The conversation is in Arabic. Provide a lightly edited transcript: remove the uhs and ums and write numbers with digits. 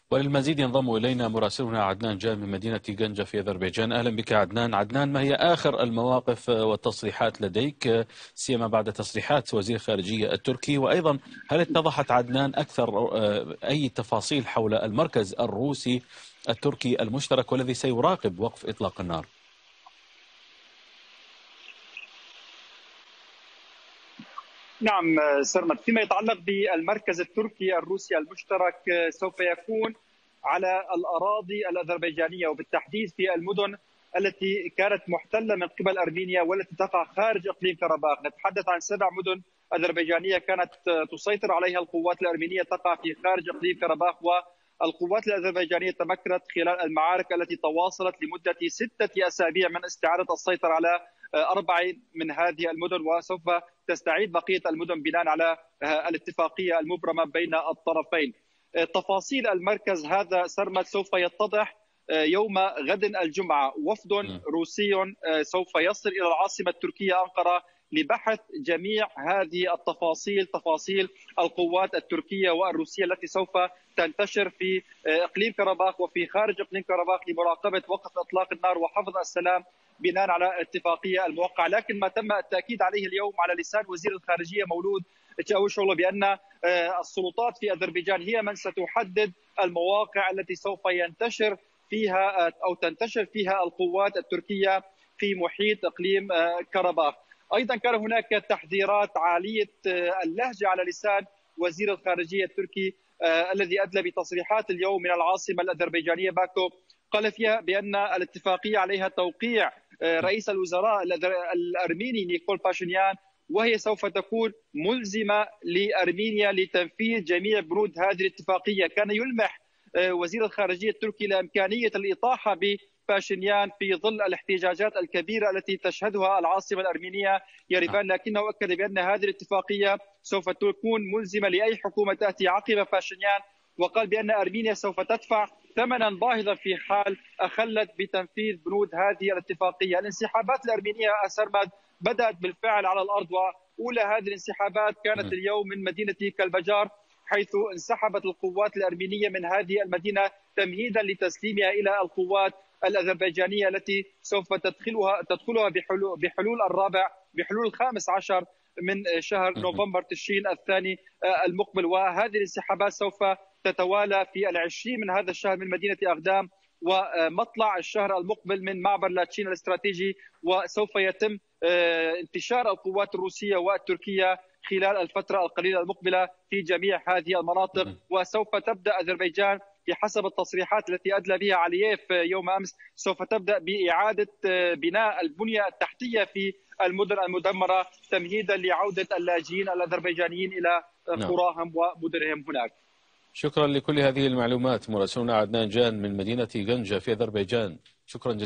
وللمزيد ينضم إلينا مراسلنا عدنان جان من مدينة جنجة في أذربيجان. أهلا بك عدنان. عدنان، ما هي آخر المواقف والتصريحات لديك، سيما بعد تصريحات وزير الخارجية التركي؟ وأيضا هل اتضحت عدنان أكثر أي تفاصيل حول المركز الروسي التركي المشترك والذي سيراقب وقف إطلاق النار؟ نعم سرمد، فيما يتعلق بالمركز التركي الروسي المشترك سوف يكون على الأراضي الأذربيجانية، وبالتحديد في المدن التي كانت محتلة من قبل أرمينيا والتي تقع خارج إقليم كرباخ. نتحدث عن 7 مدن أذربيجانية كانت تسيطر عليها القوات الأرمينية تقع في خارج إقليم كرباخ، والقوات الأذربيجانية تمكنت خلال المعارك التي تواصلت لمدة 6 أسابيع من استعادة السيطرة على 4 من هذه المدن، وسوف تستعيد بقية المدن بناء على الاتفاقية المبرمة بين الطرفين. تفاصيل المركز هذا سرمد سوف يتضح يوم غد الجمعة. وفد روسي سوف يصل إلى العاصمة التركية أنقرة لبحث جميع هذه التفاصيل، تفاصيل القوات التركية والروسية التي سوف تنتشر في إقليم كرباخ وفي خارج إقليم كرباخ لمراقبة وقف إطلاق النار وحفظ السلام بناء على الاتفاقية الموقعة. لكن ما تم التأكيد عليه اليوم على لسان وزير الخارجية مولود تشاوشوغلو بأن السلطات في أذربيجان هي من ستحدد المواقع التي سوف ينتشر فيها أو تنتشر فيها القوات التركية في محيط إقليم كرباخ. أيضا كان هناك تحذيرات عالية اللهجة على لسان وزير الخارجية التركي الذي أدلى بتصريحات اليوم من العاصمة الأذربيجانية باكو، قال فيها بأن الاتفاقية عليها توقيع رئيس الوزراء الأرميني نيكول باشينيان، وهي سوف تكون ملزمة لأرمينيا لتنفيذ جميع بنود هذه الاتفاقية. كان يلمح وزير الخارجية التركي لإمكانية الإطاحة بباشينيان في ظل الاحتجاجات الكبيرة التي تشهدها العاصمة الأرمينية يريفان، لكنه أكد بأن هذه الاتفاقية سوف تكون ملزمة لأي حكومة تأتي عقب باشينيان، وقال بأن أرمينيا سوف تدفع ثمنا باهظا في حال أخلت بتنفيذ بنود هذه الاتفاقية. الانسحابات الأرمينية سرمد بدأت بالفعل على الأرض، وأولى هذه الانسحابات كانت اليوم من مدينة كلبجار، حيث انسحبت القوات الأرمينية من هذه المدينة تمهيدا لتسليمها إلى القوات الأذربيجانية التي سوف تدخلها بحلول 15 من شهر نوفمبر تشرين الثاني المقبل. وهذه الانسحابات سوف تتوالى في 20 من هذا الشهر من مدينة أغدام ومطلع الشهر المقبل من معبر لاتشين الاستراتيجي، وسوف يتم انتشار القوات الروسية والتركية خلال الفترة القليلة المقبلة في جميع هذه المناطق. وسوف تبدأ أذربيجان بحسب التصريحات التي أدلى بها علييف يوم أمس، سوف تبدأ بإعادة بناء البنية التحتية في المدن المدمرة تمهيدا لعودة اللاجئين الأذربيجانيين إلى قراهم ومدنهم هناك. شكرا لكل هذه المعلومات مراسلنا عدنان جان من مدينة جنجة في أذربيجان. شكرا جزيلا.